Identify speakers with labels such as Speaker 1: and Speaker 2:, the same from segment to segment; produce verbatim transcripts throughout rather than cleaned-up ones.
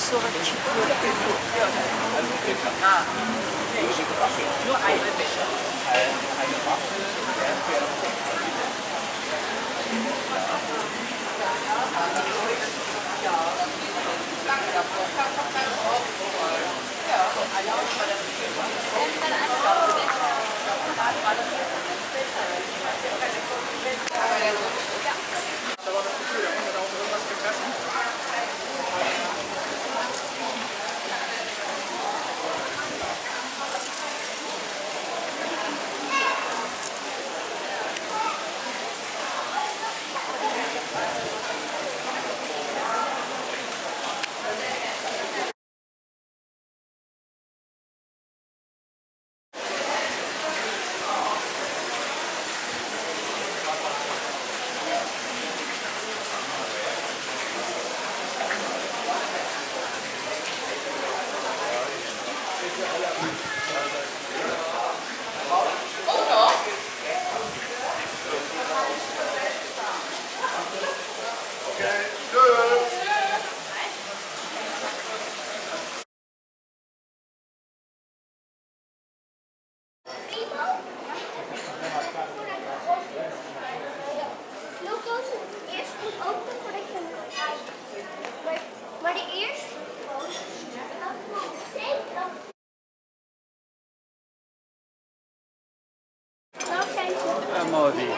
Speaker 1: so richtig gut.
Speaker 2: Ah, nur eine bitte. Eine Waffel, Erdbeeren.
Speaker 3: Modi.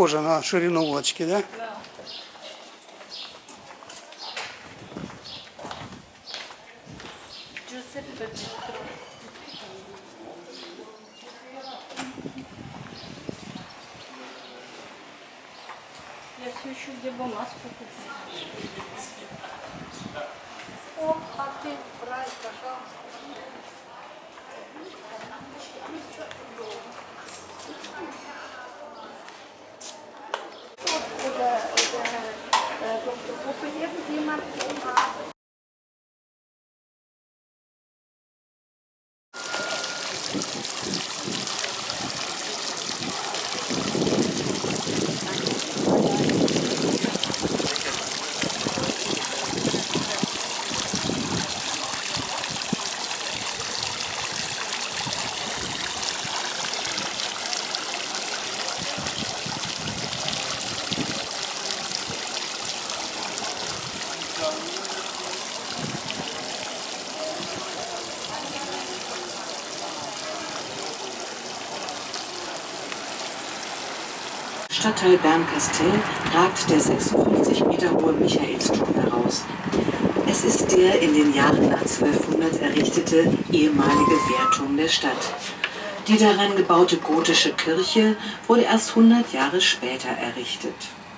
Speaker 1: похоже на ширину лодочки, да?
Speaker 3: Да. Джузеппе Баттистро. Я все ищу, где бы маску купить. О, а ты брай, пожалуйста.
Speaker 4: Stadtteil Bernkastel ragt der sechsundfünfzig Meter hohe Michaelsturm heraus. Es ist der in den Jahren nach zwölfhundert errichtete ehemalige Wehrturm der Stadt. Die daran gebaute gotische Kirche wurde erst hundert Jahre später errichtet.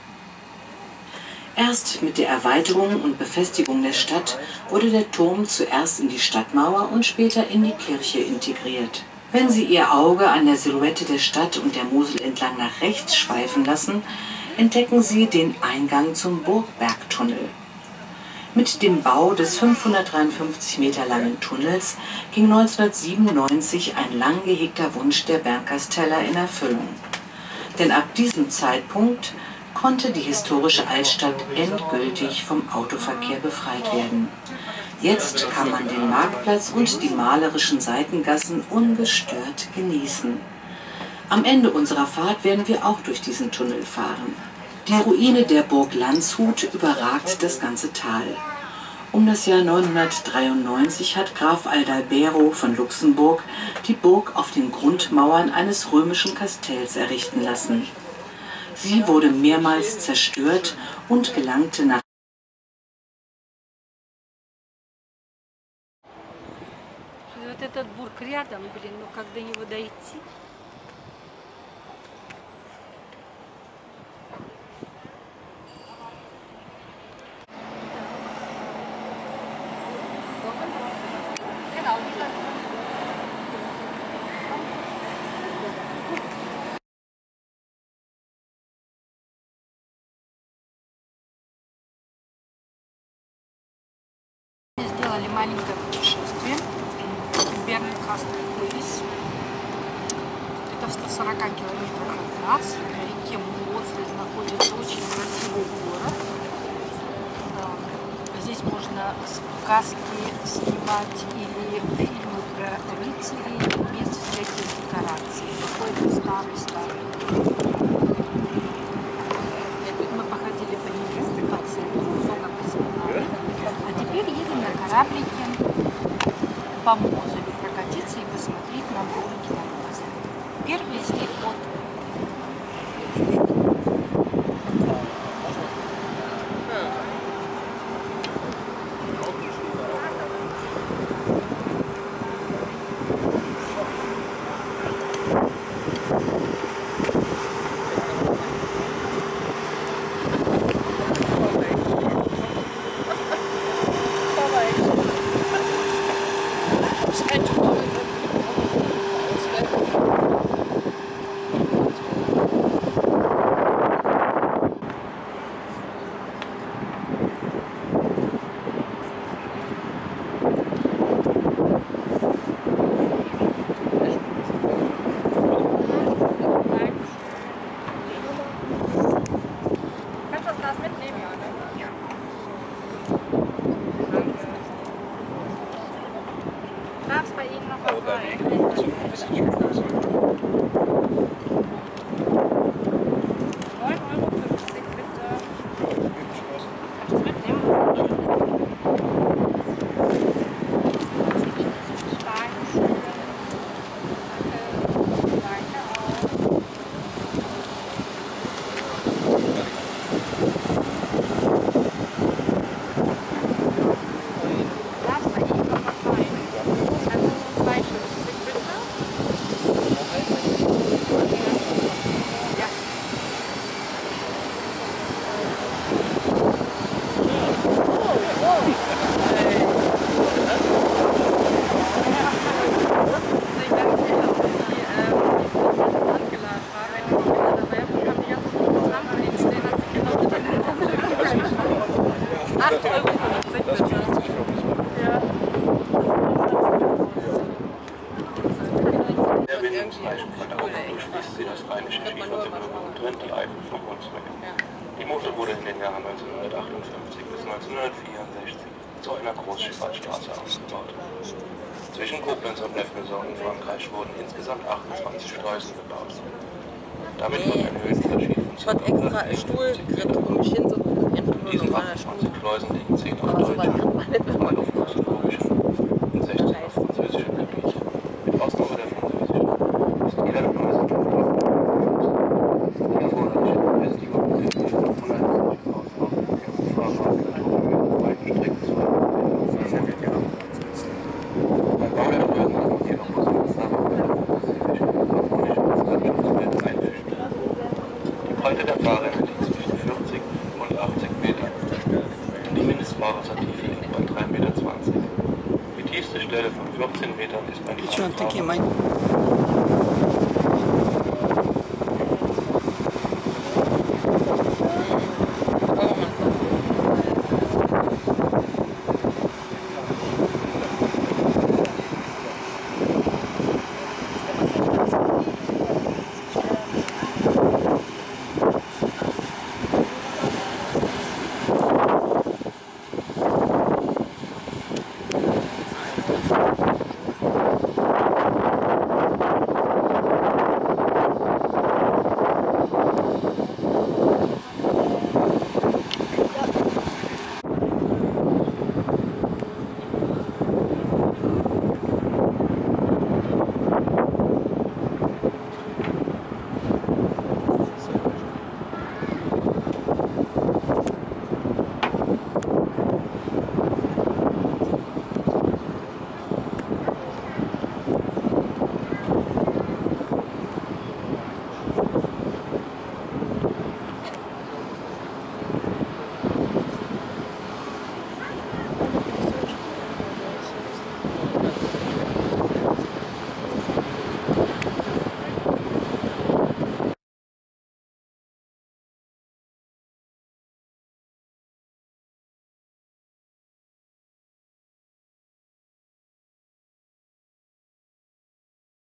Speaker 4: Erst mit der Erweiterung und Befestigung der Stadt wurde der Turm zuerst in die Stadtmauer und später in die Kirche integriert. Wenn Sie Ihr Auge an der Silhouette der Stadt und der Mosel entlang nach rechts schweifen lassen, entdecken Sie den Eingang zum Burgbergtunnel. Mit dem Bau des fünfhundertdreiundfünfzig Meter langen Tunnels ging neunzehnhundertsiebenundneunzig ein lang gehegter Wunsch der Bernkasteller in Erfüllung. Denn ab diesem Zeitpunkt konnte die historische Altstadt endgültig vom Autoverkehr befreit werden. Jetzt kann man den Marktplatz und die malerischen Seitengassen ungestört genießen. Am Ende unserer Fahrt werden wir auch durch diesen Tunnel fahren. Die Ruine der Burg Landshut überragt das ganze Tal. Um das Jahr neunhundertdreiundneunzig hat Graf Adalbero von Luxemburg die Burg auf den Grundmauern eines römischen Kastells errichten lassen. Sie wurde mehrmals zerstört und gelangte nach
Speaker 3: Вот этот бург рядом, блин, ну как до него дойти? Сделали маленькое путешествие. Бернкастл-Плейс. Это в ста сорока километрах от нас. На реке Мозель находится очень красивый город. Да. Здесь можно сказки снимать или фильмы про рыцарей без всяких декораций. Какой-то старый-старый. Мы походили по несколько много поснимали. А теперь едем на кораблике по Мозелю прокатиться и посмотреть на бурги на Мозеле. Первый из них вот.
Speaker 5: rheinische Schiefersiedlung trennt die Eifel vom Hunsrück. Die Mosel wurde in den Jahren neunzehnhundertachtundfünfzig bis neunzehnhundertvierundsechzig zu einer Großschifffahrtsstraße ausgebaut. Zwischen Koblenz und Neufchâtel in Frankreich wurden insgesamt achtundzwanzig Schleusen gebaut. Damit wird ein Höhenunterschied von
Speaker 6: Ich hatte extra einen Stuhl gekriegt, um mich hinzusetzen. Einfach nur
Speaker 5: diesen
Speaker 6: so an der Stuhl.
Speaker 5: achtundzwanzig Schleusen liegen zehn auf
Speaker 6: Aber so weit
Speaker 5: deutschem,
Speaker 6: kann man nicht.
Speaker 5: zwei auf luxemburgischem und sechzehn auf französischem Gebiet. Mit Ausnahme der französischen ist jeder Schleuse auf die erforderliche Befestigung sind die fünfhundertachtzig Ausbau der Umfahrrad der Turmhöhe auf weiten Strecken zu erreichen. Beim Bau der Schleusen ist noch jedoch aus dem Wasser der pazifischen und harmonischen Landschaftsbild einmischen. Die Breite der Fahrrinne liegt zwischen vierzig und achtzig Meter. Die Mindestfahrwassertiefe liegt bei drei Meter zwanzig. Die tiefste Stelle von vierzehn Metern ist bei
Speaker 1: Причем такие маленькие.